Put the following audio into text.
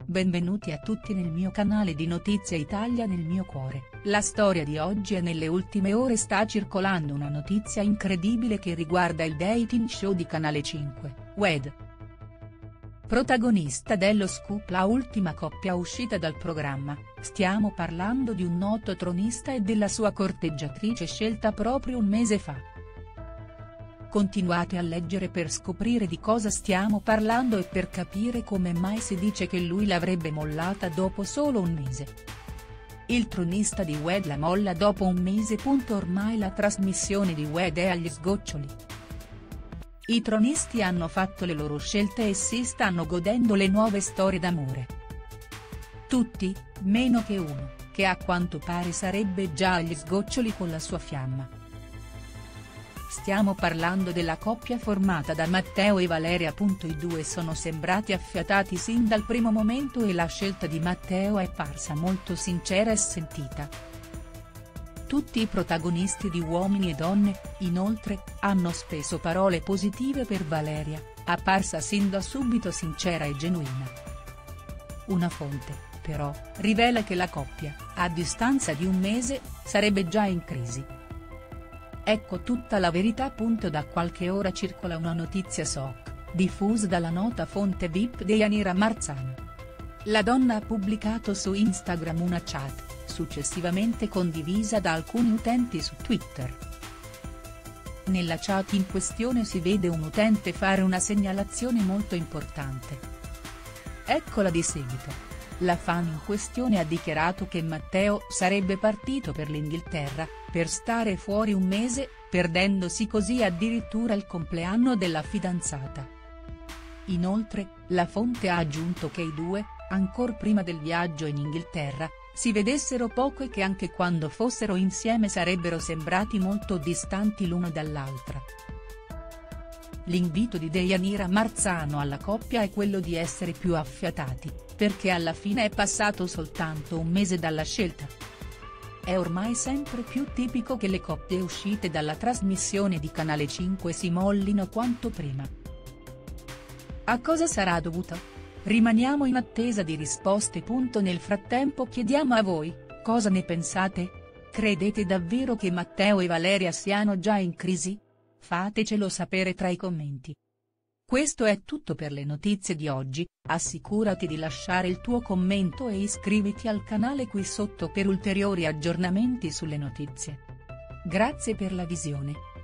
Benvenuti a tutti nel mio canale di Notizie Italia nel mio cuore. La storia di oggi è: nelle ultime ore sta circolando una notizia incredibile che riguarda il dating show di Canale 5, Wed. Protagonista dello scoop la ultima coppia uscita dal programma, stiamo parlando di un noto tronista e della sua corteggiatrice scelta proprio un mese fa. Continuate a leggere per scoprire di cosa stiamo parlando e per capire come mai si dice che lui l'avrebbe mollata dopo solo un mese. Il tronista di Wed la molla dopo un mese. Ormai la trasmissione di Wed è agli sgoccioli. I tronisti hanno fatto le loro scelte e si stanno godendo le nuove storie d'amore. Tutti, meno che uno, che a quanto pare sarebbe già agli sgoccioli con la sua fiamma. Stiamo parlando della coppia formata da Matteo e Valeria. I due sono sembrati affiatati sin dal primo momento e la scelta di Matteo è parsa molto sincera e sentita. Tutti i protagonisti di Uomini e Donne, inoltre, hanno speso parole positive per Valeria, apparsa sin da subito sincera e genuina. Una fonte, però, rivela che la coppia, a distanza di un mese, sarebbe già in crisi. Ecco tutta la verità. Da qualche ora circola una notizia SOC, diffusa dalla nota fonte VIP Deianira Marzano. La donna ha pubblicato su Instagram una chat, successivamente condivisa da alcuni utenti su Twitter. Nella chat in questione si vede un utente fare una segnalazione molto importante. Eccola di seguito. La fan in questione ha dichiarato che Matteo sarebbe partito per l'Inghilterra, per stare fuori un mese, perdendosi così addirittura il compleanno della fidanzata. Inoltre, la fonte ha aggiunto che i due, ancor prima del viaggio in Inghilterra, si vedessero poco e che anche quando fossero insieme sarebbero sembrati molto distanti l'uno dall'altra. L'invito di Deianira Marzano alla coppia è quello di essere più affiatati, perché alla fine è passato soltanto un mese dalla scelta. È ormai sempre più tipico che le coppie uscite dalla trasmissione di Canale 5 si mollino quanto prima. A cosa sarà dovuto? Rimaniamo in attesa di risposte. Nel frattempo chiediamo a voi, cosa ne pensate? Credete davvero che Matteo e Valeria siano già in crisi? Fatecelo sapere tra i commenti. Questo è tutto per le notizie di oggi, assicurati di lasciare il tuo commento e iscriviti al canale qui sotto per ulteriori aggiornamenti sulle notizie. Grazie per la visione.